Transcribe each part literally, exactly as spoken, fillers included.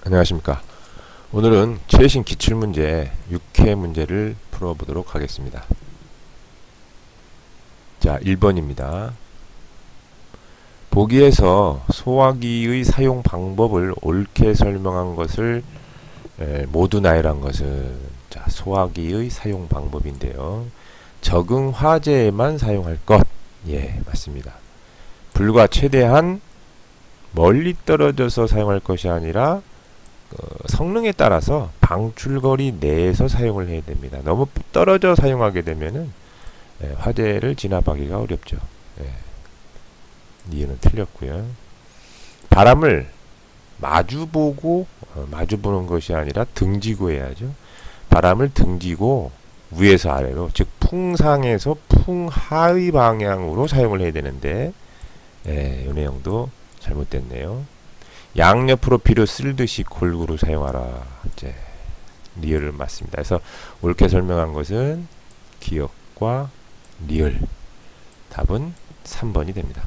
안녕하십니까. 오늘은 최신 기출문제 육 회 문제를 풀어보도록 하겠습니다. 자, 일 번입니다. 보기에서 소화기의 사용 방법을 옳게 설명한 것을 에, 모두 나열한 것은, 자, 소화기의 사용 방법인데요. 적응 화재에만 사용할 것. 예, 맞습니다. 불과 최대한 멀리 떨어져서 사용할 것이 아니라 어, 성능에 따라서 방출거리 내에서 사용을 해야 됩니다. 너무 떨어져 사용하게 되면은 예, 화재를 진압하기가 어렵죠. 예, 이유는 틀렸고요. 바람을 마주보고 어, 마주보는 것이 아니라 등지고 해야죠. 바람을 등지고 위에서 아래로, 즉 풍상에서 풍하의 방향으로 사용을 해야 되는데, 예, 이 내용도 잘못됐네요. 양옆으로 비료 쓸듯이 골고루 사용하라. 이제 리을은 맞습니다. 그래서 옳게 설명한 것은 기역과 리을. 답은 삼 번이 됩니다.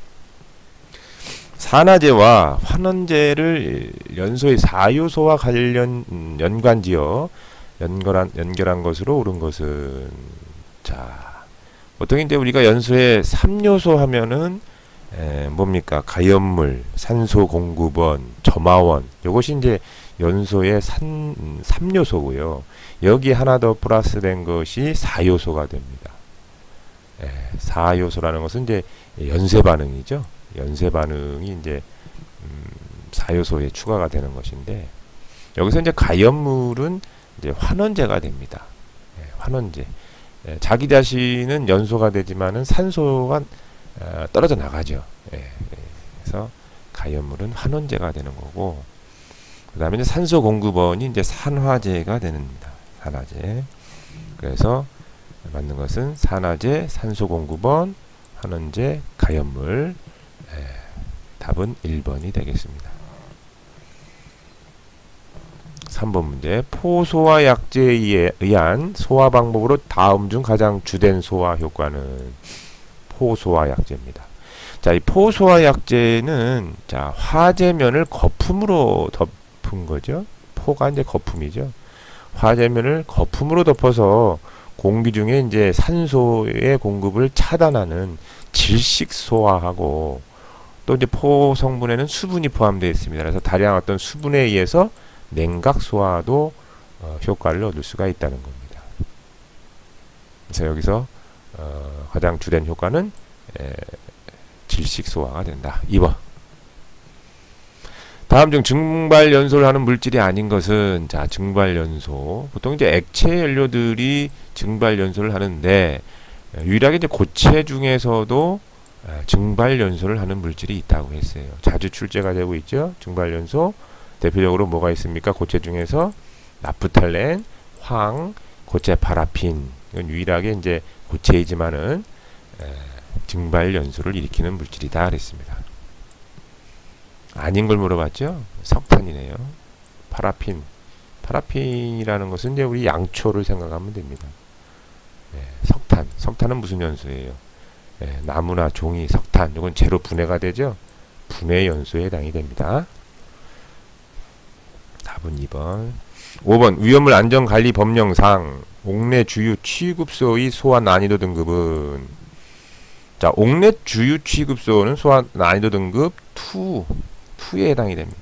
산화제와 환원제를 연소의 사 요소와 관련 음, 연관지어 연결한 연결한 것으로 옳은 것은, 자, 보통 이제 우리가 연소의 삼 요소 하면은 에, 뭡니까? 가염물, 산소 공급원, 점화원. 요것이 이제 연소의 산, 음, 삼 요소고요. 여기 하나 더 플러스된 것이 사 요소가 됩니다. 에, 사 요소라는 것은 이제 연쇄 반응이죠. 연쇄 반응이 이제 음, 사 요소에 추가가 되는 것인데, 여기서 이제 가염물은 이제 환원제가 됩니다. 에, 환원제. 에, 자기 자신은 연소가 되지만은 산소가 어, 떨어져 나가죠. 예, 예. 그래서 가염물은 환원제가 되는 거고, 그 다음에 산소 공급원이 이제 산화제가 됩니다. 산화제. 그래서 맞는 것은 산화제, 산소 공급원, 환원제, 가염물. 예, 답은 일 번이 되겠습니다. 삼 번 문제. 포소화 약제에 의한 소화 방법으로 다음 중 가장 주된 소화 효과는? 포소화 약제입니다. 자, 이 포소화 약제는, 자, 화재면을 거품으로 덮은 거죠. 포가 이제 거품이죠. 화재면을 거품으로 덮어서 공기 중에 이제 산소의 공급을 차단하는 질식 소화하고, 또 이제 포 성분에는 수분이 포함되어 있습니다. 그래서 다량한 어떤 수분에 의해서 냉각 소화도 어, 효과를 얻을 수가 있다는 겁니다. 그래서 여기서 어, 가장 주된 효과는 에, 질식 소화가 된다. 이 번. 다음 중 증발 연소를 하는 물질이 아닌 것은, 자, 증발 연소. 보통 이제 액체 연료들이 증발 연소를 하는데, 유일하게 이제 고체 중에서도 에, 증발 연소를 하는 물질이 있다고 했어요. 자주 출제가 되고 있죠. 증발 연소. 대표적으로 뭐가 있습니까? 고체 중에서 나프탈렌, 황, 고체 파라핀. 이건 유일하게 이제 고체이지만은 에, 증발 연소를 일으키는 물질이다 그랬습니다. 아닌 걸 물어봤죠? 석탄이네요. 파라핀. 파라핀이라는 것은 이제 우리 양초를 생각하면 됩니다. 예, 석탄. 석탄은 무슨 연소예요? 예, 나무나 종이, 석탄. 이건 재로 분해가 되죠? 분해 연소에 해당이 됩니다. 답은 이 번. 오 번. 위험물 안전관리 법령상 옥내 주유 취급소의 소화 난이도 등급은, 자, 옥내 주유 취급소는 소화 난이도 등급 이, 이에 해당이 됩니다.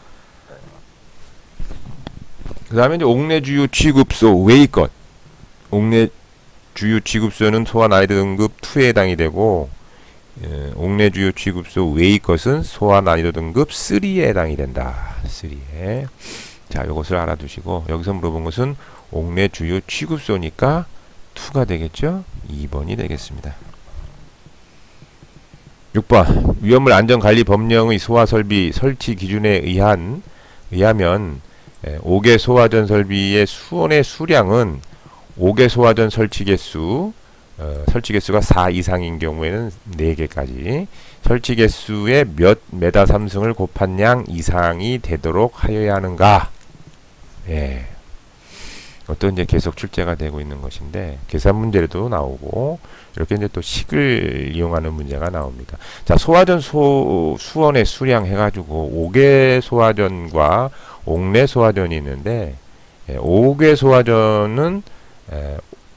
그 다음에 이제 옥내 주유 취급소 외의 것. 옥내 주유 취급소는 소화 난이도 등급 이에 해당이 되고, 예, 옥내 주유 취급소 외의 것은 소화 난이도 등급 삼에 해당이 된다. 삼에. 자, 요것을 알아두시고, 여기서 물어본 것은 옥내 주유 취급소니까 이가 되겠죠? 이 번이 되겠습니다. 육 번. 위험물 안전관리 법령의 소화설비 설치 기준에 의한, 의하면 오 개 소화전 설비의 수원의 수량은 오 개 소화전 설치 개수, 어, 설치 개수가 사 이상인 경우에는 네 개까지, 설치 개수의 몇 메다 삼승을 곱한 양 이상이 되도록 하여야 하는가? 예. 또 이제 계속 출제가 되고 있는 것인데 계산 문제도 나오고 이렇게 이제 또 식을 이용하는 문제가 나옵니다. 자, 소화전 소, 수원의 수량 해가지고 오 개 소화전과 옥내 소화전이 있는데 예, 오 개 소화전은 예,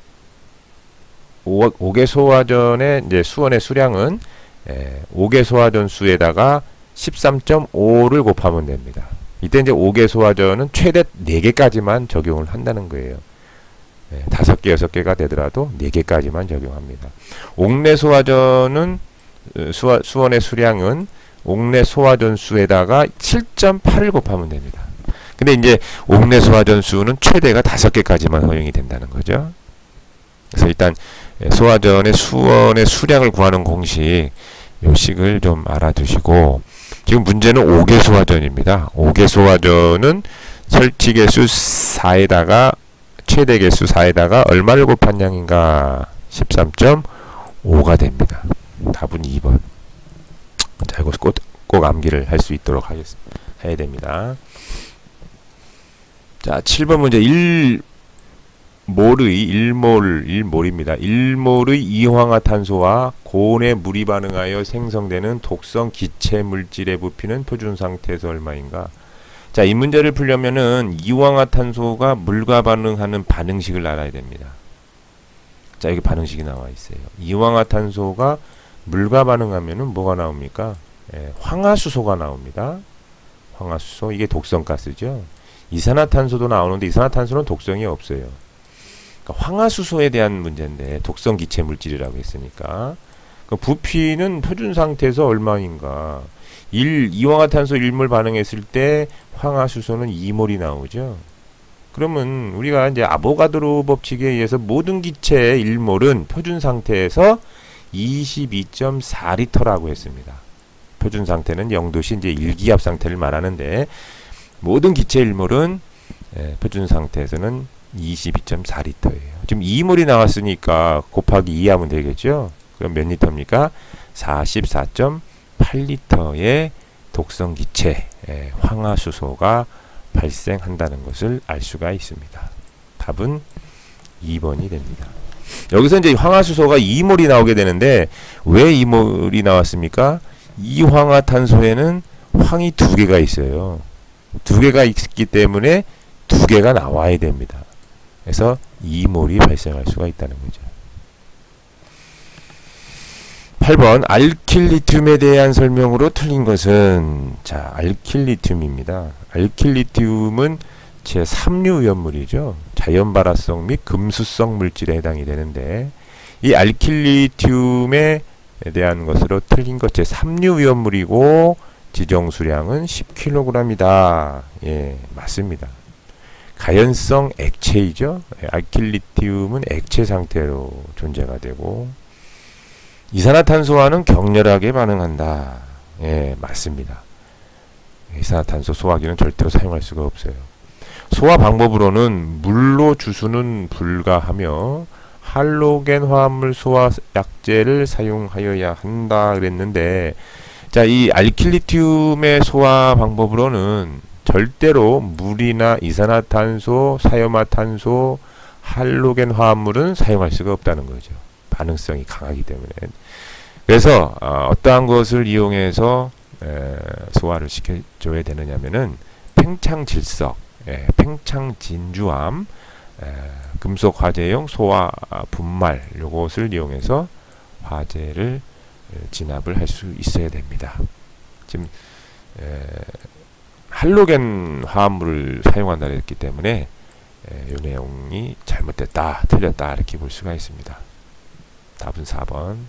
오 개 소화전의 이제 수원의 수량은 예, 오 개 소화전 수에다가 십삼 점 오를 곱하면 됩니다. 이때 이제 오 개 소화전은 최대 네 개까지만 적용을 한다는 거예요. 예, 다섯 개, 여섯 개가 되더라도 네 개까지만 적용합니다. 옥내 소화전은 수화, 수원의 수량은 옥내 소화전 수에다가 칠 점 팔을 곱하면 됩니다. 근데 이제 옥내 소화전 수는 최대가 다섯 개까지만 허용이 된다는 거죠. 그래서 일단 소화전의 수원의 수량을 구하는 공식, 요 식을 좀 알아두시고, 지금 문제는 오 개 소화전입니다. 오 개 소화전은 설치 개수 사에다가 최대 개수 사에다가 얼마를 곱한 양인가? 십삼 점 오가 됩니다. 답은 이 번. 자, 이거 꼭, 꼭 암기를 할 수 있도록 하겠습니다. 해야 됩니다. 자, 칠 번 문제. 일 몰의 일 몰, 일 몰입니다. 일 몰의 이황화탄소와 고온에 물이 반응하여 생성되는 독성 기체 물질의 부피는 표준 상태에서 얼마인가? 자, 이 문제를 풀려면은 이황화탄소가 물과 반응하는 반응식을 알아야 됩니다. 자, 여기 반응식이 나와 있어요. 이황화탄소가 물과 반응하면은 뭐가 나옵니까? 예, 황화수소가 나옵니다. 황화수소, 이게 독성가스죠. 이산화탄소도 나오는데 이산화탄소는 독성이 없어요. 그러니까 황화수소에 대한 문제인데 독성 기체 물질이라고 했으니까 그 부피는 표준 상태에서 얼마인가? 일, 이황화탄소 일 몰 반응했을 때 황화수소는 이 몰이 나오죠. 그러면 우리가 이제 아보가드로 법칙에 의해서 모든 기체의 일 몰은 표준 상태에서 이십이 점 사 리터라고 했습니다. 표준 상태는 영 도시 이제 일기압 상태를 말하는데 모든 기체 일 몰은 예, 표준 상태에서는 이십이 점 사 리터예요. 지금 이 몰이 나왔으니까 곱하기 이 하면 되겠죠. 그럼 몇 리터입니까? 사십사 점 팔 리터의 독성 기체 예, 황화수소가 발생한다는 것을 알 수가 있습니다. 답은 이 번이 됩니다. 여기서 이제 황화수소가 이 몰이 나오게 되는데 왜 이 몰이 나왔습니까? 이황화탄소에는 황이 두 개가 있어요. 두 개가 있기 때문에 두 개가 나와야 됩니다. 그래서 이 몰이 발생할 수가 있다는 거죠. 팔 번 알킬리튬에 대한 설명으로 틀린 것은 자, 알킬리튬입니다. 알킬리튬은 제삼 류 위험물이죠. 자연발화성 및 금수성 물질에 해당이 되는데 이 알킬리튬에 대한 것으로 틀린 것 제삼 류 위험물이고 지정 수량은 십 킬로그램이다. 예, 맞습니다. 가연성 액체이죠. 알킬리튬은 액체 상태로 존재가 되고 이산화탄소와는 격렬하게 반응한다. 예, 맞습니다. 이산화탄소 소화기는 절대로 사용할 수가 없어요. 소화 방법으로는 물로 주수는 불가하며 할로겐 화합물 소화 약제를 사용하여야 한다 그랬는데 자, 이 알킬리튬의 소화 방법으로는 절대로 물이나 이산화탄소, 사염화탄소, 할로겐 화합물은 사용할 수가 없다는 거죠. 반응성이 강하기 때문에. 그래서 어, 어떠한 것을 이용해서 에, 소화를 시켜줘야 되느냐면은 팽창질석, 예, 팽창진주암, 에, 금속 화재용 소화 분말 요것을 이용해서 화재를 에, 진압을 할 수 있어야 됩니다. 지금 에, 할로겐 화합물을 사용한다 했기 때문에 이 내용이 잘못됐다, 틀렸다 이렇게 볼 수가 있습니다. 답은 사 번.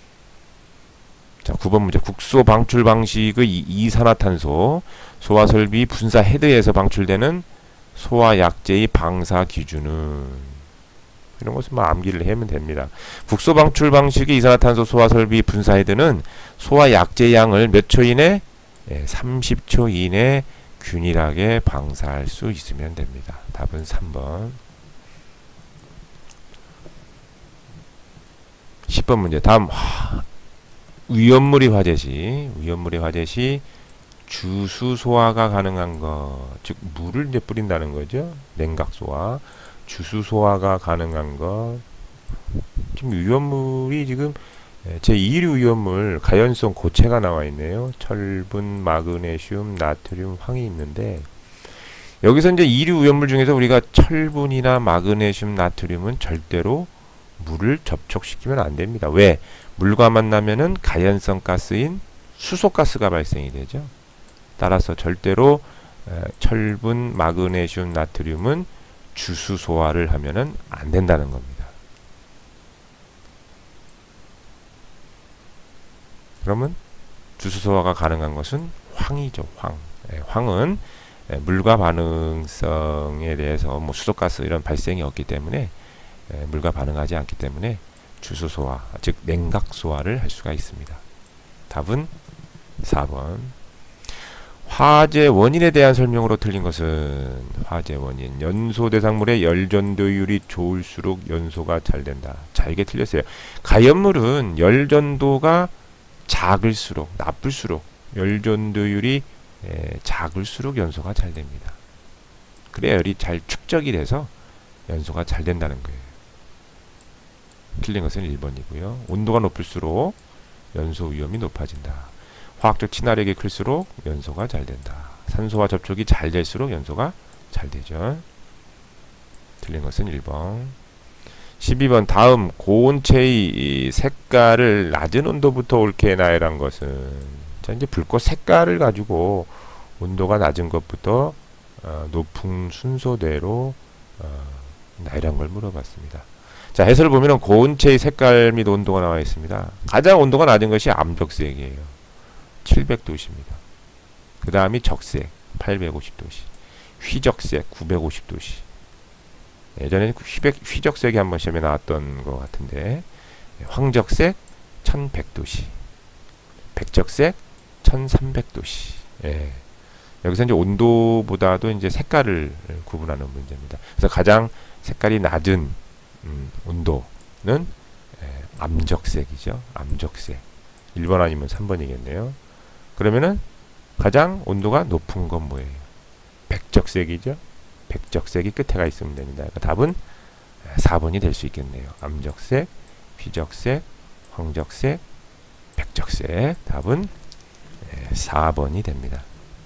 자, 구 번 문제. 국소 방출 방식의 이산화탄소 소화설비 분사 헤드에서 방출되는 소화약제의 방사 기준은 이런 것은 뭐 암기를 하면 됩니다. 국소 방출 방식의 이산화탄소 소화설비 분사 헤드는 소화약제 양을 몇 초 이내? 예, 삼십 초 이내 균일하게 방사할 수 있으면 됩니다. 답은 삼 번. 십 번 문제. 다음 하, 위험물이 화재 시 위험물이 화재 시 주수 소화가 가능한 것, 즉 물을 이제 뿌린다는 거죠. 냉각 소화. 주수 소화가 가능한 것. 지금 위험물이 지금 제이 류 위험물 가연성 고체가 나와 있네요. 철분, 마그네슘, 나트륨, 황이 있는데 여기서 이제 이 류 위험물 중에서 우리가 철분이나 마그네슘, 나트륨은 절대로 물을 접촉시키면 안 됩니다. 왜? 물과 만나면은 가연성 가스인 수소가스가 발생이 되죠. 따라서 절대로 철분, 마그네슘, 나트륨은 주수 소화를 하면은 안 된다는 겁니다. 그러면 주수 소화가 가능한 것은 황이죠. 황. 황은 물과 반응성에 대해서 뭐 수소가스 이런 발생이 없기 때문에 물과 반응하지 않기 때문에 주수 소화, 즉 냉각 소화를 할 수가 있습니다. 답은 사 번. 화재 원인에 대한 설명으로 틀린 것은 화재 원인. 연소 대상물의 열 전도율이 좋을수록 연소가 잘 된다. 자, 이게 틀렸어요. 가연물은 열 전도가 작을수록, 나쁠수록 열 전도율이 에, 작을수록 연소가 잘 됩니다. 그래야 열이 잘 축적이 돼서 연소가 잘 된다는 거예요. 틀린 것은 일 번이고요. 온도가 높을수록 연소 위험이 높아진다. 화학적 친화력이 클수록 연소가 잘 된다. 산소와 접촉이 잘 될수록 연소가 잘 되죠. 틀린 것은 일 번. 십이 번. 다음 고온체의 색깔을 낮은 온도부터 옳게 해나야란 것은, 자, 이제 불꽃 색깔을 가지고 온도가 낮은 것부터 어, 높은 순서대로 어, 나이란 걸 물어봤습니다. 자, 해설을 보면은 고온체의 색깔 및 온도가 나와 있습니다. 가장 온도가 낮은 것이 암적색이에요. 칠백 도씨입니다. 그 다음이 적색 팔백오십 도씨, 휘적색 구백오십 도씨. 예전에 휘백, 휘적색이 한번 시험에 나왔던 것 같은데, 황적색 천백 도씨, 백적색 천삼백 도씨. 예. 여기서 이제 온도보다도 이제 색깔을 구분하는 문제입니다. 그래서 가장 색깔이 낮은 음, 온도는 예, 암적색이죠. 암적색. 일 번 아니면 삼 번이겠네요. 그러면은 가장 온도가 높은 건 뭐예요? 백적색이죠. 백적색이 끝에가 있으면 됩니다. 그러니까 답은 사 번이 될 수 있겠네요. 암적색, 휘적색, 황적색, 백적색. 답은 사 번이 됩니다.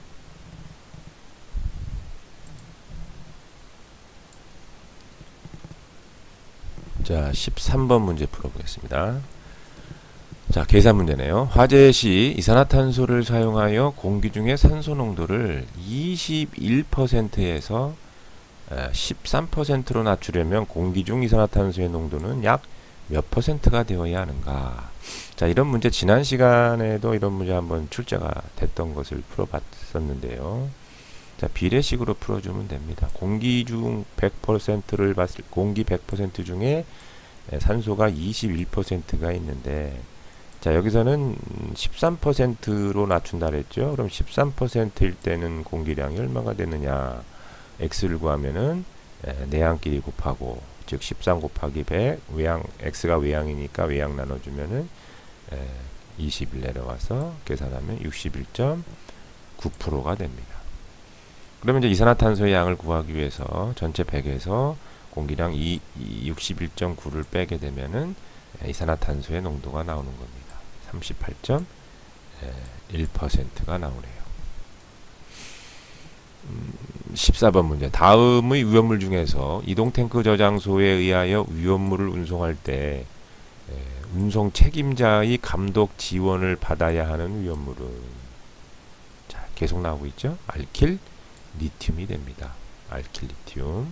자, 십삼 번 문제 풀어보겠습니다. 자, 계산 문제네요. 화재 시 이산화탄소를 사용하여 공기 중의 산소 농도를 이십일 퍼센트에서 십삼 퍼센트로 낮추려면 공기 중 이산화탄소의 농도는 약 몇 퍼센트가 되어야 하는가? 자, 이런 문제 지난 시간에도 이런 문제 한번 출제가 됐던 것을 풀어봤었는데요. 자, 비례식으로 풀어주면 됩니다. 공기 중 백 퍼센트를 봤을 공기 백 퍼센트 중에 산소가 이십일 퍼센트가 있는데, 자, 여기서는 십삼 퍼센트로 낮춘다 그랬죠. 그럼 십삼 퍼센트일 때는 공기량이 얼마가 되느냐? x를 구하면은 내항끼리 곱하고, 즉 십삼 곱하기 백, 외항 x가 외항이니까 외항 나눠주면은 이십일 내려와서 계산하면 육십일 점 구 퍼센트가 됩니다. 그러면 이제 이산화탄소의 양을 구하기 위해서 전체 백에서 공기량 육십일 점 구를 빼게 되면은 이산화탄소의 농도가 나오는 겁니다. 삼십팔 점 일 퍼센트가 나오네요. 음, 십사 번 문제. 다음의 위험물 중에서 이동탱크 저장소에 의하여 위험물을 운송할 때 에, 운송 책임자의 감독 지원을 받아야 하는 위험물은, 자, 계속 나오고 있죠. 알킬 리튬이 됩니다. 알킬 리튬.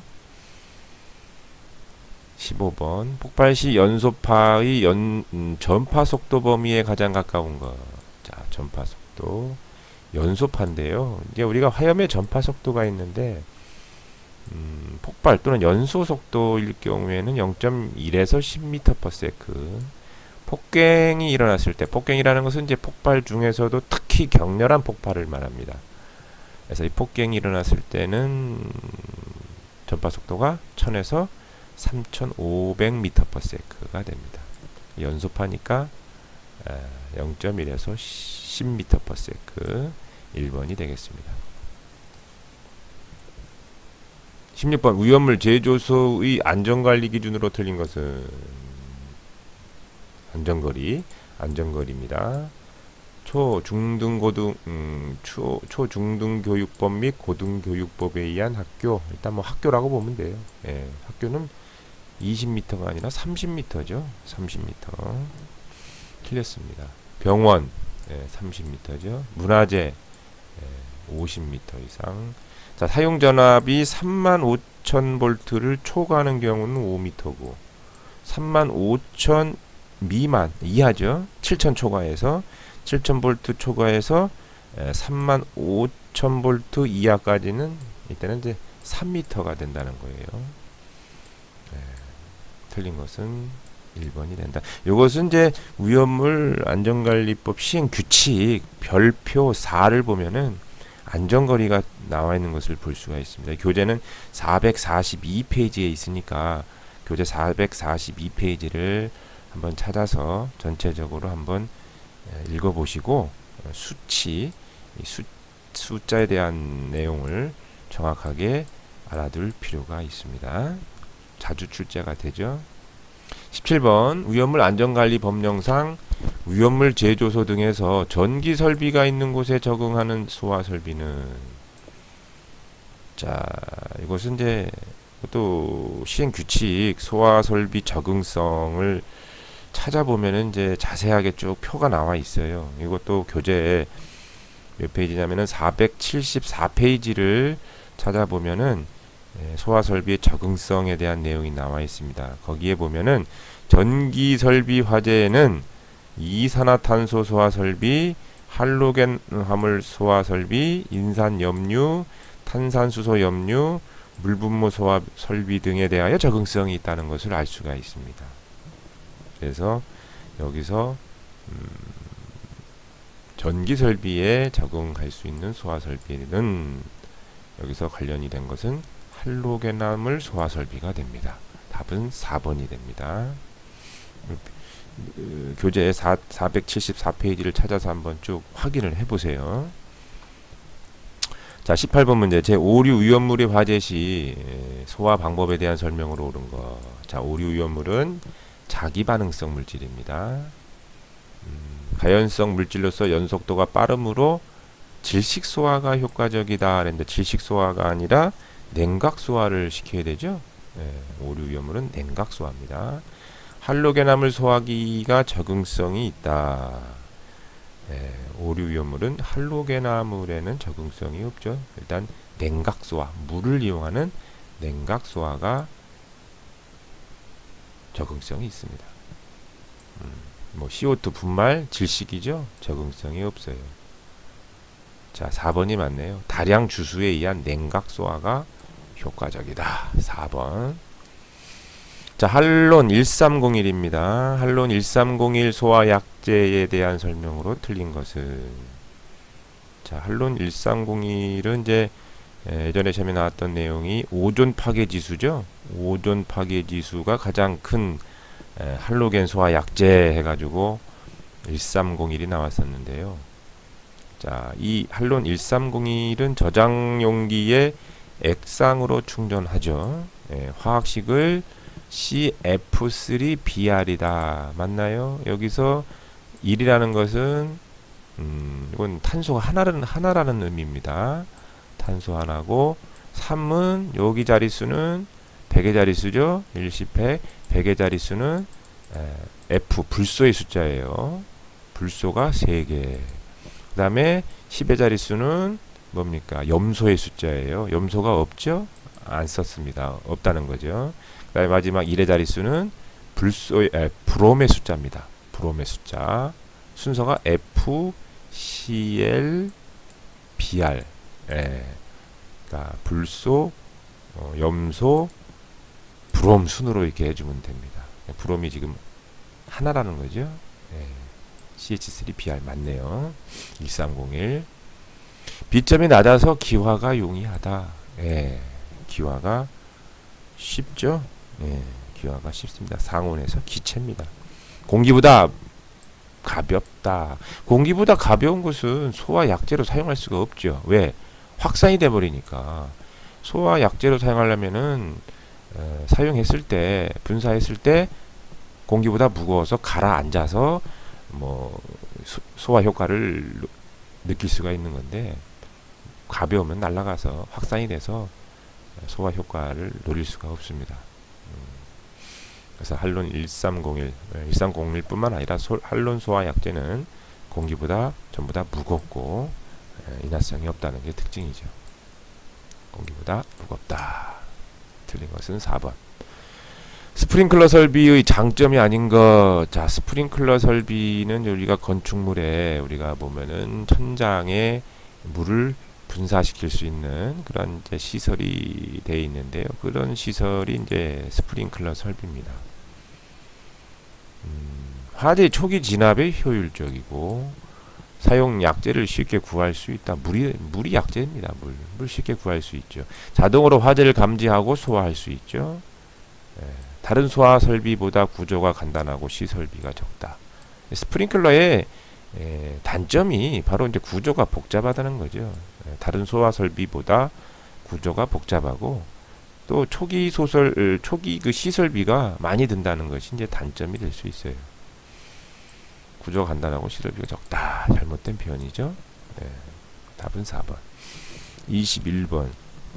십오 번. 폭발 시 연소파의 연, 음, 전파 속도 범위에 가장 가까운 것. 자, 전파 속도. 연소파인데요. 이제 우리가 화염의 전파 속도가 있는데, 음, 폭발 또는 연소 속도일 경우에는 영 점 일에서 십 미터 퍼 세컨드. 폭갱이 일어났을 때, 폭갱이라는 것은 이제 폭발 중에서도 특히 격렬한 폭발을 말합니다. 그래서 이 폭갱이 일어났을 때는 전파 속도가 천에서 삼천오백 미터 퍼 세컨드가 됩니다. 연소파니까 영 점 일에서 십 미터 퍼 세컨드. 일 번이 되겠습니다. 십육 번 위험물 제조소의 안전관리 기준으로 틀린 것은 안전거리, 안전거리입니다. 초, 중등, 고등, 음, 초, 초, 중등 교육법 및 고등 교육법에 의한 학교. 일단 뭐 학교라고 보면 돼요. 예, 학교는 이십 미터가 아니라 삼십 미터죠. 삼십 미터. 틀렸습니다. 병원, 예, 삼십 미터죠. 문화재, 예, 오십 미터 이상. 자, 사용 전압이 삼만 오천 볼트를 초과하는 경우는 오 미터고, 삼만 오천 미만, 이하죠. 칠천 초과해서, 칠천 볼트 초과해서 에, 삼만 오천 볼트 이하까지는 이때는 이제 삼 미터가 된다는 거예요. 에, 틀린 것은 일 번이 된다. 이것은 이제 위험물 안전관리법 시행 규칙 별표 사를 보면은 안전거리가 나와 있는 것을 볼 수가 있습니다. 교재는 사백사십이 페이지에 있으니까 교재 사백사십이 페이지를 한번 찾아서 전체적으로 한번 읽어보시고 수치, 수, 숫자에 대한 내용을 정확하게 알아둘 필요가 있습니다. 자주 출제가 되죠. 십칠 번 위험물 안전관리 법령상 위험물 제조소 등에서 전기 설비가 있는 곳에 적응하는 소화 설비는, 자, 이것은 이제 또 시행 규칙 소화 설비 적응성을 찾아보면은 이제 자세하게 쭉 표가 나와 있어요. 이것도 교재에 몇 페이지냐면은 사백칠십사 페이지를 찾아보면은 소화 설비의 적응성에 대한 내용이 나와 있습니다. 거기에 보면은 전기 설비 화재에는 이산화탄소 소화 설비, 할로겐 화물 소화 설비, 인산 염류, 탄산수소 염류, 물분무 소화 설비 등에 대하여 적응성이 있다는 것을 알 수가 있습니다. 그래서 여기서 음, 전기 설비에 적응할 수 있는 소화 설비는 여기서 관련이 된 것은 할로겐화물 소화 설비가 됩니다. 답은 사 번이 됩니다. 교재 사백칠십사 페이지를 찾아서 한번 쭉 확인을 해보세요. 자, 십팔 번 문제. 제오류 위험물이 화재 시 소화 방법에 대한 설명으로 옳은 것. 자, 오류 위험물은 자기반응성 물질입니다. 음, 가연성 물질로서 연속도가 빠르므로 질식 소화가 효과적이다. 그런데 질식 소화가 아니라 냉각 소화를 시켜야 되죠. 네, 오류 위험물은 냉각 소화입니다. 할로겐화물 소화기가 적응성이 있다. 네, 오류 위험물은 할로겐화물에는 적응성이 없죠. 일단 냉각 소화, 물을 이용하는 냉각 소화가 적응성이 있습니다. 음, 뭐 씨오투 분말 질식이죠. 적응성이 없어요. 자, 사 번이 맞네요. 다량 주수에 의한 냉각 소화가 효과적이다. 사 번. 자, 할론 일삼공일입니다. 할론 일삼공일 소화 약제에 대한 설명으로 틀린 것은, 자, 할론 일삼공일은 이제 예전에 시험에 나왔던 내용이 오존 파괴 지수죠. 오존 파괴 지수가 가장 큰 할로겐 소화 약제 해가지고 일삼공일이 나왔었는데요. 자, 이 할론 일삼공일은 저장 용기에 액상으로 충전하죠. 예, 화학식을 씨 에프 쓰리 비 알이다. 맞나요? 여기서 일이라는 것은 음, 이건 탄소가 하나라는, 하나라는 의미입니다. 탄소 하나고, 삼은 여기 자릿수는 백의 자릿수죠. 일, 십, 백. 백의 자릿수는 에, F, 불소의 숫자예요. 불소가 세 개. 그 다음에 십의 자릿수는 뭡니까? 염소의 숫자예요. 염소가 없죠? 안 썼습니다. 없다는 거죠. 그 다음에 마지막 일의 자릿수는 불소의, 에, 브롬의 숫자입니다. 브롬의 숫자. 순서가 F, 씨 엘, 비 알. 예. 그러니까 불소, 어, 염소, 브롬 순으로 이렇게 해주면 됩니다. 브롬이 지금 하나라는 거죠. 예. 씨 에이치 쓰리 비 알 맞네요. 일삼공일. 비점이 낮아서 기화가 용이하다. 예. 기화가 쉽죠. 예. 기화가 쉽습니다. 상온에서 기체입니다. 공기보다 가볍다. 공기보다 가벼운 것은 소화 약제로 사용할 수가 없죠. 왜? 확산이 돼 버리니까. 소화 약재로 사용하려면은 어, 사용했을 때 분사했을 때 공기보다 무거워서 가라앉아서 뭐 소, 소화 효과를 느낄 수가 있는 건데, 가벼우면 날아가서 확산이 돼서 소화 효과를 노릴 수가 없습니다. 그래서 할론 일삼공일, 일삼공일 뿐만 아니라 소, 할론 소화 약재는 공기보다 전부 다 무겁고 인화성이 없다는 게 특징이죠. 공기보다 무겁다. 틀린 것은 사 번. 스프링클러 설비의 장점이 아닌 것. 자, 스프링클러 설비는 우리가 건축물에 우리가 보면은 천장에 물을 분사시킬 수 있는 그런 이제 시설이 되어 있는데요. 그런 시설이 이제 스프링클러 설비입니다. 음, 화재 초기 진압에 효율적이고 사용 약재를 쉽게 구할 수 있다. 물이 물이 약재입니다. 물, 물 쉽게 구할 수 있죠. 자동으로 화재를 감지하고 소화할 수 있죠. 예, 다른 소화 설비보다 구조가 간단하고 시설비가 적다. 스프링클러의 예, 단점이 바로 이제 구조가 복잡하다는 거죠. 예, 다른 소화 설비보다 구조가 복잡하고 또 초기 소설 초기 그 시설비가 많이 든다는 것이 이제 단점이 될 수 있어요. 구조가 간단하고 시설비가 적다. 잘못된 표현이죠. 네, 답은 사 번. 이십일 번.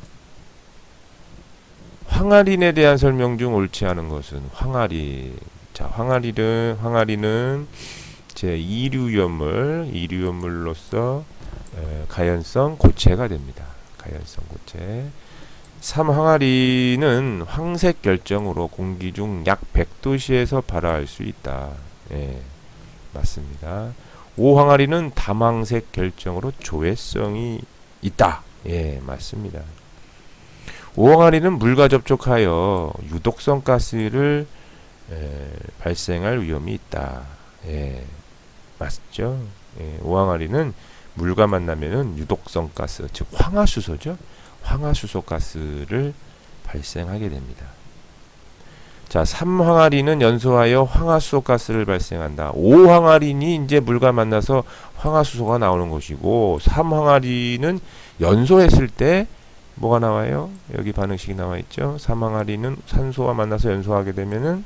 황화린에 대한 설명 중 옳지 않은 것은 황화린. 자, 황화린은 황화린은 제 이류연물, 이류연물로서 에, 가연성 고체가 됩니다. 가연성 고체. 삼 황화린은 황색 결정으로 공기 중 약 백 도씨에서 발화할 수 있다. 예, 맞습니다. 오 황화린은 담황색 결정으로 조회성이 있다. 예, 맞습니다. 오 황화린은 물과 접촉하여 유독성 가스를 에, 발생할 위험이 있다. 예, 맞죠? 예, 오 황화린은 물과 만나면은 유독성 가스, 즉 황화수소죠. 황화수소 가스를 발생하게 됩니다. 자, 삼 황화린은 연소하여 황화수소 가스를 발생한다. 오 황화린이 이제 물과 만나서 황화수소가 나오는 것이고, 삼 황화린은 연소했을 때 뭐가 나와요? 여기 반응식이 나와 있죠. 삼 황화린은 산소와 만나서 연소하게 되면은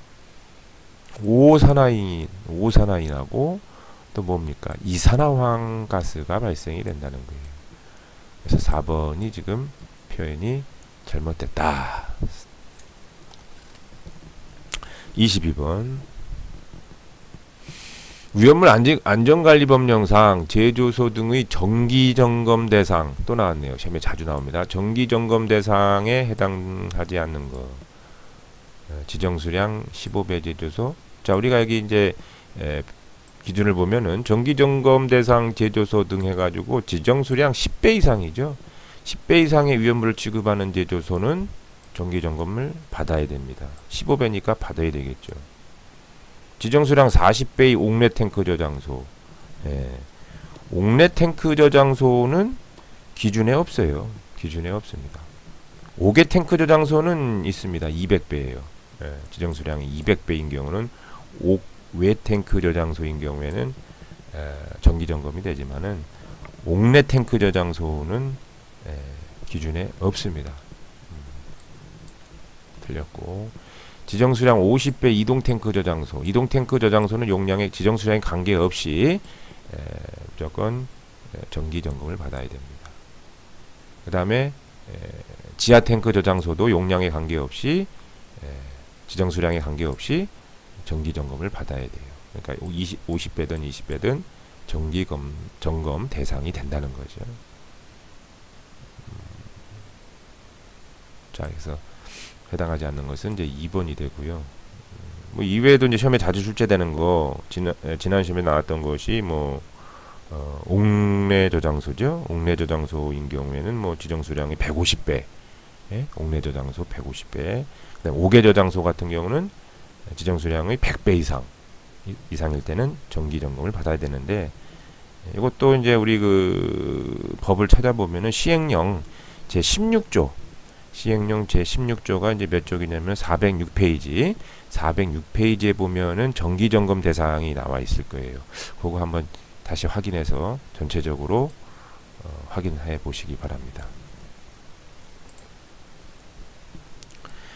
오산화인, 오산화인하고 또 뭡니까? 이산화황 가스가 발생이 된다는 거예요. 그래서 사 번이 지금 표현이 잘못됐다. 이십이 번. 위험물 안전관리법령상 제조소 등의 정기점검 대상 또 나왔네요. 시험에 자주 나옵니다. 정기점검 대상에 해당하지 않는 거. 지정수량 십오 배 제조소. 자, 우리가 여기 이제 에, 기준을 보면은 정기점검 대상 제조소 등 해가지고 지정수량 십 배 이상이죠. 십 배 이상의 위험물을 취급하는 제조소는 정기점검을 받아야 됩니다. 십오 배니까 받아야 되겠죠. 지정수량 사십 배의 옥내 탱크 저장소. 예. 옥내 탱크 저장소는 기준에 없어요. 기준에 없습니다. 옥외 탱크 저장소는 있습니다. 이백 배예요. 예. 지정수량이 이백 배인 경우는 옥외 탱크 저장소인 경우에는 에, 정기점검이 되지만은 옥내 탱크 저장소는 에, 기준에 없습니다. 음, 틀렸고, 지정수량 오십 배 이동탱크 저장소. 이동탱크 저장소는 용량의 지정수량에 관계없이 에, 무조건 에, 정기점검을 받아야 됩니다. 그 다음에 지하탱크 저장소도 용량에 관계없이 에, 지정수량에 관계없이 정기점검을 받아야 돼요. 그러니까 이십, 오십 배든 이십 배든 정기검, 점검 대상이 된다는 거죠. 음, 자, 그래서 해당하지 않는 것은 이제 이 번이 되고요. 뭐 이외에도 이제 시험에 자주 출제되는 거, 지난, 지난 시험에 나왔던 것이 뭐 어, 옥내 저장소죠. 옥내 저장소인 경우에는 뭐 지정수량이 백오십 배, 예? 옥내 저장소 백오십 배. 그다음 옥외 저장소 같은 경우는 지정수량의 백 배 이상 이상일 때는 정기점검을 받아야 되는데, 이것도 이제 우리 그 법을 찾아보면은 시행령 제십육 조 시행령 제십육 조가 이제 몇 쪽이냐면 사백육 페이지 사백육 페이지에 보면은 정기점검 대상이 나와 있을 거예요. 그거 한번 다시 확인해서 전체적으로 어, 확인해 보시기 바랍니다.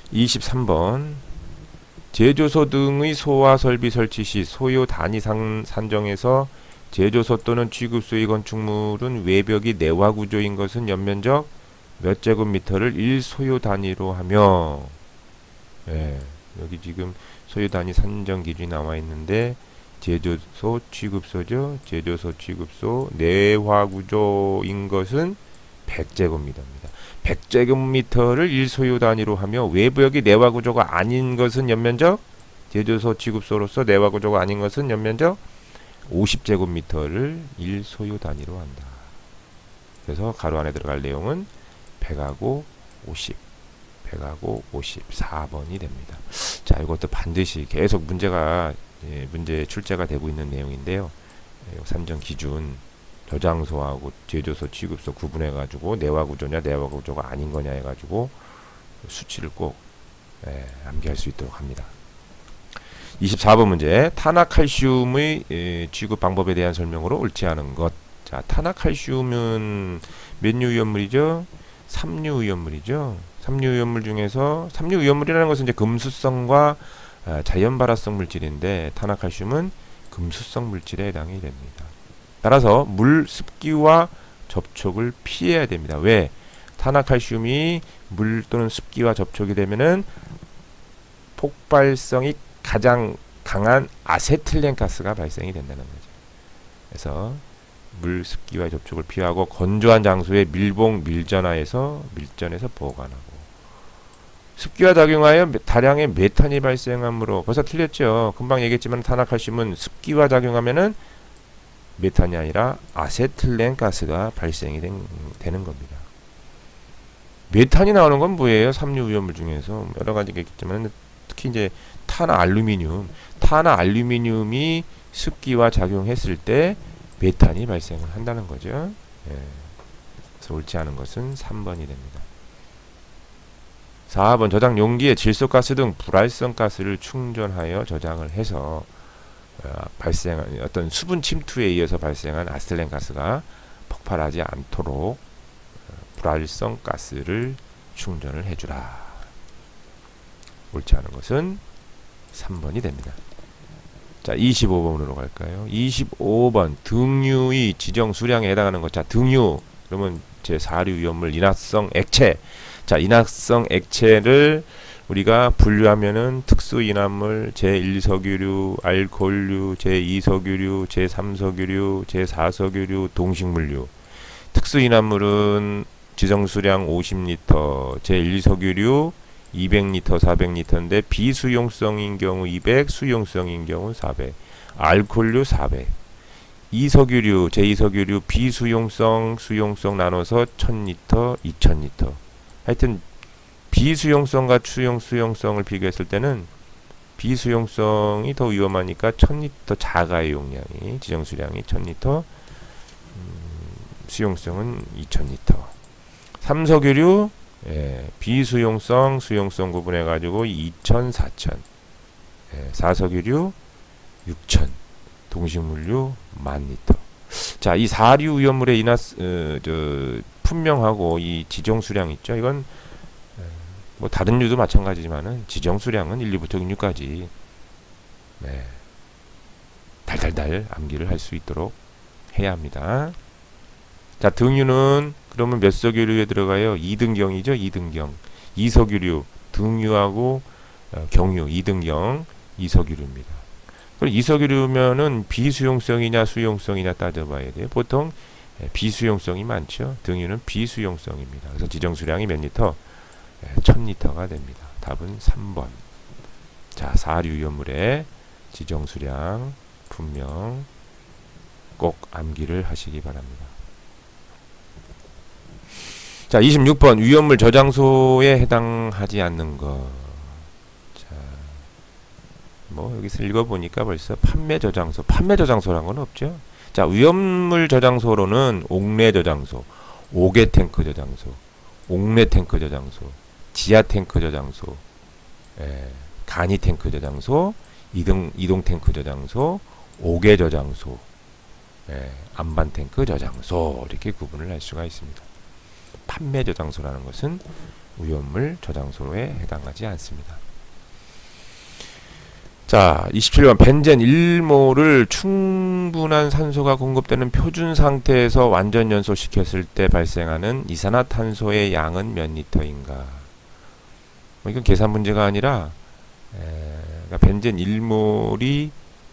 이십삼 번 제조소 등의 소와 설비 설치 시 소요 단위 산, 산정에서 제조소 또는 취급소의 건축물은 외벽이 내화 구조인 것은 연면적 몇 제곱미터를 일 소요 단위로 하며, 예, 여기 지금 소요 단위 산정 기준이 나와 있는데 제조소 취급소죠. 제조소 취급소 내화 구조인 것은 백 제곱미터입니다. 백 제곱미터를 일 소요 단위로 하며 외부역이 내화 구조가 아닌 것은 연면적, 제조소 취급소로서 내화 구조가 아닌 것은 연면적 오십 제곱미터를 일 소요 단위로 한다. 그래서 가로 안에 들어갈 내용은 백하고 오십, 백하고 오십, 사 번이 됩니다. 자, 이것도 반드시 계속 문제가 예, 문제 출제가 되고 있는 내용인데요. 예, 산정 기준 저장소하고 제조소 취급소 구분해 가지고 내화 구조냐 내화 구조가 아닌 거냐 해 가지고 수치를 꼭 예, 암기할 수 있도록 합니다. 이십사 번 문제 탄화칼슘의 예, 취급 방법에 대한 설명으로 옳지 않은 것. 자, 탄화칼슘은 몇 류 위험물이죠? 삼 류 위험물이죠. 삼 류 위험물 중에서 삼 류 위험물이라는 것은 이제 금수성과 아, 자연 발화성 물질인데 탄화칼슘은 금수성 물질에 해당이 됩니다. 따라서 물, 습기와 접촉을 피해야 됩니다. 왜? 탄화칼슘이 물 또는 습기와 접촉이 되면은 폭발성이 가장 강한 아세틸렌 가스가 발생이 된다는 거죠. 그래서 물, 습기와 접촉을 피하고 건조한 장소에 밀봉, 밀전하에서 밀전에서 보관하고, 습기와 작용하여 다량의 메탄이 발생하므로, 벌써 틀렸죠. 금방 얘기했지만 탄화칼슘은 습기와 작용하면은 메탄이 아니라 아세틸렌 가스가 발생이 된, 되는 겁니다. 메탄이 나오는 건 뭐예요? 삼 류 위험물 중에서 여러 가지가 있겠지만 특히 이제 탄화 알루미늄, 탄화 알루미늄이 습기와 작용했을 때 메탄이 발생을 한다는 거죠. 예. 그래서 옳지 않은 것은 삼 번이 됩니다. 사 번 저장 용기에 질소가스 등 불활성 가스를 충전하여 저장을 해서 어, 발생한 어떤 수분 침투에 의해서 발생한 아세틸렌 가스가 폭발하지 않도록 어, 불활성 가스를 충전을 해주라. 옳지 않은 것은 삼 번이 됩니다. 자, 이십오 번으로 갈까요? 이십오 번 등유의 지정 수량에 해당하는 것. 자, 등유 그러면 제사 류 위험물 인화성 액체. 자, 인화성 액체를 우리가 분류하면은 특수인화물, 제일 석유류, 알코올류, 제이 석유류, 제삼 석유류, 제사 석유류, 동식물류. 특수인화물은 지정수량 오십 리터, 제일 석유류 이백 리터, 사백 리터인데 비수용성인 경우 이백, 수용성인 경우 사백. 알코올류 사백. 이 석유류, 제이 석유류 비수용성, 수용성 나눠서 천 리터, 이천 리터. 하여튼 비수용성과 수용, 수용성을 비교했을 때는 비수용성이 더 위험하니까 천 리터 자가의 용량이, 지정수량이 천 리터, 음, 수용성은 이천 리터. 삼 석유류, 예, 비수용성, 수용성 구분해 가지고 이천, 사천. 예, 사 석유류 육천. 동식물류 만 리터. 자, 이 사 류 위험물의 인화, 어, 저, 분명하고 이 지정 수량 있죠. 이건 뭐 다른 류도 마찬가지지만은 지정 수량은 일, 이부터 육, 까지 네, 달달달 암기를 할 수 있도록 해야 합니다. 자, 등유는 그러면 몇 석유류에 들어가요? 이 등경이죠. 이 등경. 이 석유류 등유하고 어, 경유 이 등경 이 석유류입니다. 그럼 이 석유류면은 비수용성이냐 수용성이냐 따져봐야 돼요. 보통 비수용성이 많죠. 등유는 비수용성입니다. 그래서 지정 수량이 몇 리터? 천 리터가 됩니다. 답은 삼 번. 자, 사 류 위험물의 지정 수량 분명 꼭 암기를 하시기 바랍니다. 자, 이십육 번 위험물 저장소에 해당하지 않는 것. 자, 뭐 여기서 읽어보니까 벌써 판매 저장소, 판매 저장소란 건 없죠. 자, 위험물 저장소로는 옥내 저장소, 옥외 탱크 저장소, 옥내 탱크 저장소, 지하 탱크 저장소, 예, 간이 탱크 저장소, 이동 이동 탱크 저장소, 옥외 저장소, 예, 안반 탱크 저장소 이렇게 구분을 할 수가 있습니다. 판매 저장소라는 것은 위험물 저장소에 해당하지 않습니다. 자, 이십칠 번 벤젠 일 몰을 충분한 산소가 공급되는 표준 상태에서 완전 연소시켰을 때 발생하는 이산화탄소의 양은 몇 리터인가? 뭐 이건 계산 문제가 아니라 에, 그러니까 벤젠 일 몰이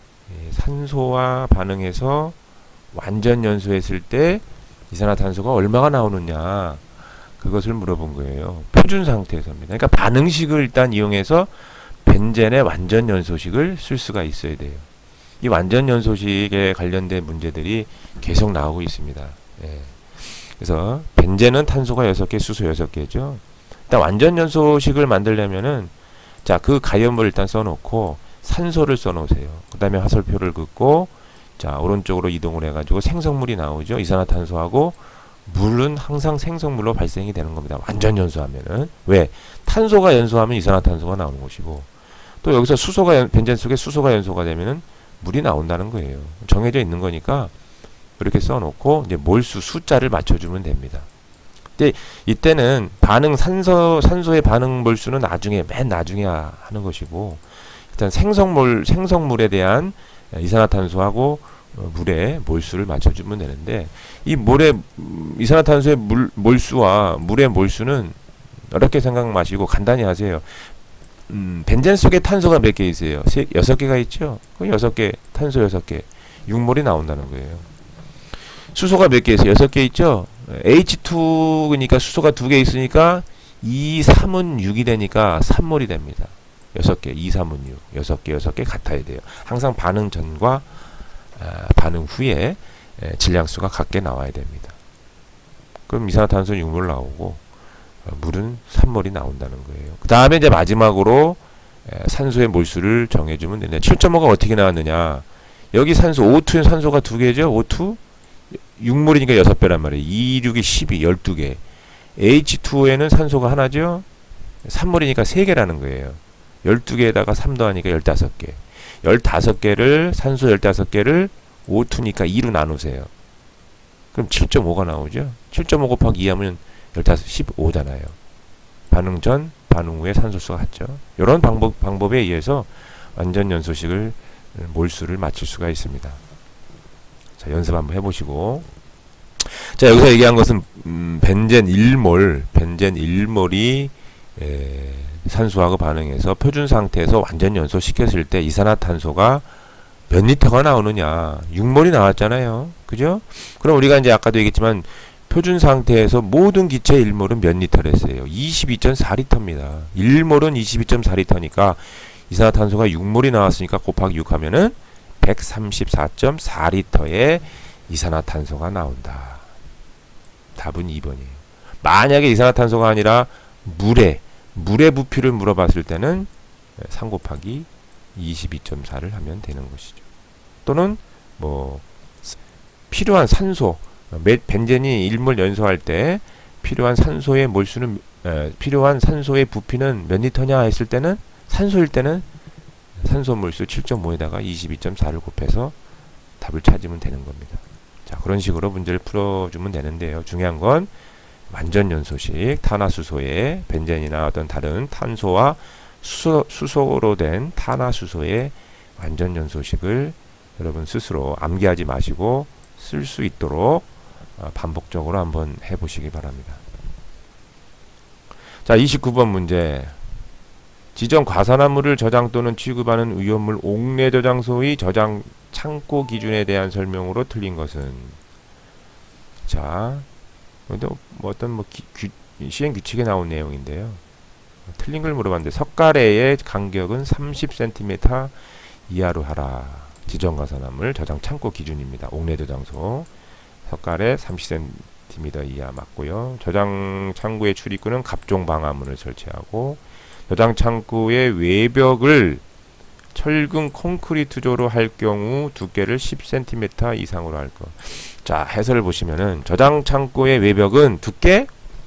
산소와 반응해서 완전 연소했을 때 이산화탄소가 얼마가 나오느냐, 그것을 물어본 거예요. 표준 상태에서입니다. 그러니까 반응식을 일단 이용해서 벤젠의 완전 연소식을 쓸 수가 있어야 돼요. 이 완전 연소식에 관련된 문제들이 계속 나오고 있습니다. 예. 그래서 벤젠은 탄소가 여섯 개, 수소 여섯 개죠. 일단 완전 연소식을 만들려면은 자, 그 가염을 일단 써놓고 산소를 써놓으세요. 그 다음에 화살표를 긋고 자, 오른쪽으로 이동을 해가지고 생성물이 나오죠. 이산화탄소하고 물은 항상 생성물로 발생이 되는 겁니다. 완전 연소하면은. 왜? 탄소가 연소하면 이산화탄소가 나오는 것이고, 또 여기서 수소가 연, 벤젠 속에 수소가 연소가 되면은 물이 나온다는 거예요. 정해져 있는 거니까 이렇게 써놓고 이제 몰수 숫자를 맞춰주면 됩니다. 근데 이때는 반응 산소 산소의 반응 몰수는 나중에 맨 나중에 하는 것이고, 일단 생성물 생성물에 대한 이산화탄소하고 물의 몰수를 맞춰주면 되는데, 이 물의 이산화탄소의 물 몰수와 물의 몰수는 어렵게 생각 마시고 간단히 하세요. 음, 벤젠 속에 탄소가 몇 개 있어요? 세, 여섯 개가 있죠? 그 여섯 개, 탄소 여섯 개, 육 몰이 나온다는 거예요. 수소가 몇 개 있어요? 여섯 개 있죠? 에이치 투, 그러니까 수소가 두 개 있으니까 이, 삼은 육이 되니까 삼 몰이 됩니다. 여섯 개, 이, 삼은 육. 여섯 개, 여섯 개 같아야 돼요. 항상 반응 전과 아, 반응 후에 에, 질량수가 같게 나와야 됩니다. 그럼 이산화탄소는 육 몰 나오고 물은 삼 몰이 나온다는 거예요. 그 다음에 이제 마지막으로 산소의 몰수를 정해주면 되는데, 칠 점 오가 어떻게 나왔느냐. 여기 산소, 오 투 산소가 두 개죠? 오 투? 육 몰이니까 여섯 배란 말이에요. 이, 육이 십이, 열두 개. 에이치 투에는 산소가 하나죠? 삼 몰이니까 세 개라는 거예요. 열두 개에다가 삼 더하니까 열다섯 개. 열다섯 개를, 산소 열다섯 개를 오 투니까 이로 나누세요. 그럼 칠 점 오가 나오죠? 칠 점 오 곱하기 이 하면 열다섯, 십오잖아요. 반응 전, 반응 후에 산소수가 같죠. 이런 방법, 방법에 의해서 완전 연소식을, 몰수를 맞출 수가 있습니다. 자, 연습 한번 해보시고. 자, 여기서 얘기한 것은, 음, 벤젠 일 몰, 벤젠 일 몰이, 에, 산소하고 반응해서 표준 상태에서 완전 연소시켰을 때 이산화탄소가 몇 리터가 나오느냐. 육 몰이 나왔잖아요. 그죠? 그럼 우리가 이제 아까도 얘기했지만, 표준 상태에서 모든 기체 일 몰은 몇 리터를 했어요? 이십이 점 사 리터입니다. 일 몰은 이십이 점 사 리터니까 이산화탄소가 육 몰이 나왔으니까 곱하기 육 하면은 백삼십사 점 사 리터의 이산화탄소가 나온다. 답은 이 번이에요. 만약에 이산화탄소가 아니라 물에, 물의 부피를 물어봤을 때는 삼 곱하기 이십이 점 사를 하면 되는 것이죠. 또는 뭐 필요한 산소, 벤젠이 일 몰 연소할 때 필요한 산소의 몰수는 에, 필요한 산소의 부피는 몇 리터냐 했을 때는, 산소일 때는 산소 몰수 칠 점 오에다가 이십이 점 사를 곱해서 답을 찾으면 되는 겁니다. 자, 그런 식으로 문제를 풀어주면 되는데요. 중요한 건 완전 연소식, 탄화수소의 벤젠이나 어떤 다른 탄소와 수소, 수소로 된 탄화수소의 완전 연소식을 여러분 스스로 암기하지 마시고 쓸 수 있도록 반복적으로 한번 해보시기 바랍니다. 자, 이십구 번 문제. 지정 과산화물을 저장 또는 취급하는 위험물 옥내 저장소의 저장 창고 기준에 대한 설명으로 틀린 것은? 자, 뭐 어떤 뭐 기, 규, 시행 규칙에 나온 내용인데요. 틀린 걸 물어봤는데, 석가래의 간격은 삼십 센티미터 이하로 하라. 지정 과산화물 저장 창고 기준입니다. 옥내 저장소. 석가래 삼십 센티미터 이하 맞고요. 저장 창구의 출입구는 갑종 방화문을 설치하고, 저장 창구의 외벽을 철근 콘크리트조로 할 경우 두께를 십 센티미터 이상으로 할 것. 자, 해설을 보시면은 저장 창구의 외벽은 두께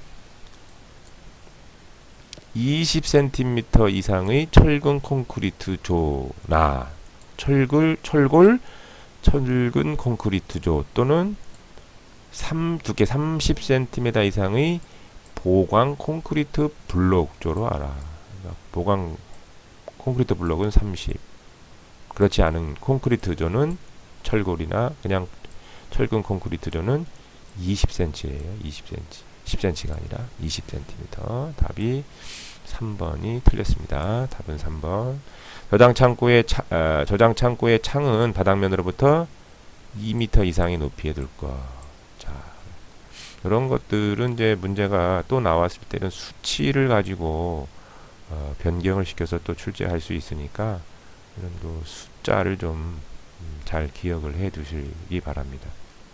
이십 센티미터 이상의 철근 콘크리트조나 철골 철골 철근 콘크리트조 또는 삼, 두께 삼십 센티미터 이상의 보강 콘크리트 블록조로 알아. 그러니까 보강 콘크리트 블록은 삼십. 그렇지 않은 콘크리트조는 철골이나 그냥 철근 콘크리트조는 이십 센티미터예요. 이십 센티미터. 십 센티미터가 아니라 이십 센티미터. 답이 삼 번이 틀렸습니다. 답은 삼 번. 저장 창고의 차, 어, 저장 창고의 창은 바닥면으로부터 이 미터 이상의 높이에 둘 것. 자, 이런 것들은 이제 문제가 또 나왔을 때는 수치를 가지고 어, 변경을 시켜서 또 출제할 수 있으니까 이런 그 숫자를 좀 잘 기억을 해 두시기 바랍니다.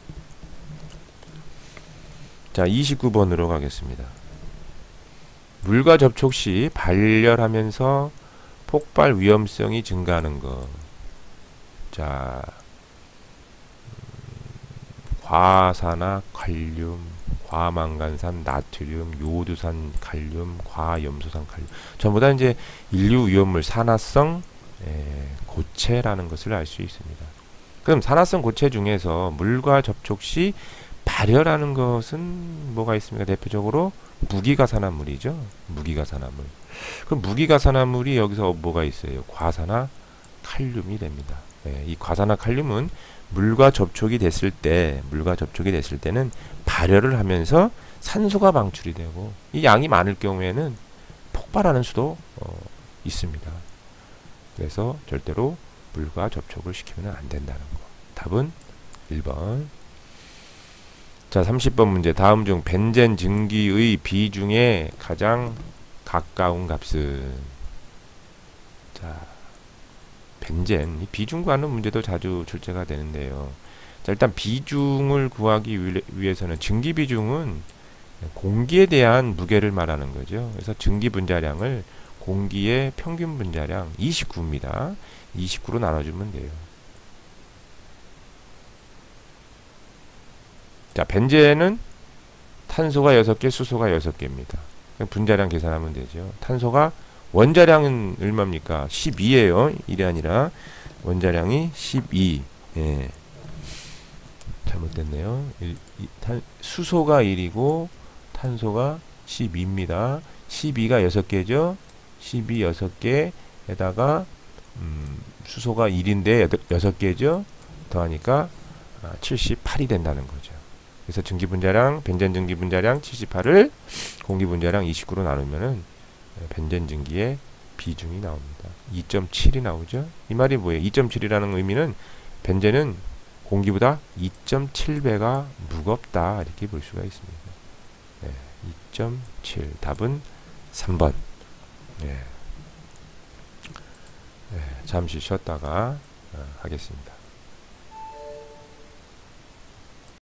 자, 이십구 번으로 가겠습니다. 물과 접촉 시 발열하면서 폭발 위험성이 증가하는 것. 자, 과산화 칼륨, 과망간산 나트륨, 요두산 칼륨, 과염소산 칼륨. 전부 다 이제 인류 위험물 산화성 에, 고체라는 것을 알 수 있습니다. 그럼 산화성 고체 중에서 물과 접촉 시 발열하는 것은 뭐가 있습니까? 대표적으로 무기가산화물이죠. 무기가산화물. 그럼 무기가산화물이 여기서 뭐가 있어요? 과산화 칼륨이 됩니다. 네, 이 과산화 칼륨은 물과 접촉이 됐을 때, 물과 접촉이 됐을 때는 발열을 하면서 산소가 방출이 되고, 이 양이 많을 경우에는 폭발하는 수도 어, 있습니다. 그래서 절대로 물과 접촉을 시키면 안 된다는 거. 답은 일 번. 자, 삼십 번 문제. 다음 중 벤젠 증기의 비중에 가장 가까운 값은? 자, 벤젠. 이 비중과 하는 문제도 자주 출제가 되는데요. 자, 일단 비중을 구하기 위해서는 증기 비중은 공기에 대한 무게를 말하는 거죠. 그래서 증기 분자량을 공기의 평균 분자량 이십구입니다. 이십구로 나눠주면 돼요. 자, 벤젠은 탄소가 여섯 개, 수소가 여섯 개입니다. 분자량 계산하면 되죠. 탄소가 원자량은 얼마입니까? 십이에요. 일이 아니라 원자량이 십이. 예. 잘못됐네요. 일, 이, 탄, 수소가 일이고 탄소가 십이입니다. 십이가 여섯 개죠. 십이 여섯 개에다가 음, 수소가 일인데 여섯 개죠. 더하니까 아, 칠십팔이 된다는 거죠. 그래서 증기분자량, 벤젠 증기분자량 칠십팔을 공기분자량 이십구로 나누면은 벤젠 증기의 비중이 나옵니다. 이 점 칠이 나오죠. 이 말이 뭐예요? 이 점 칠이라는 의미는 벤젠은 공기보다 이 점 칠 배가 무겁다, 이렇게 볼 수가 있습니다. 네, 이 점 칠. 답은 삼 번. 네. 네, 잠시 쉬었다가 어, 하겠습니다.